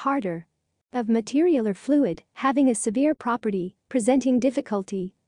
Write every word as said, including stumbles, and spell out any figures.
harder. Of material or fluid, having a severe property, presenting difficulty,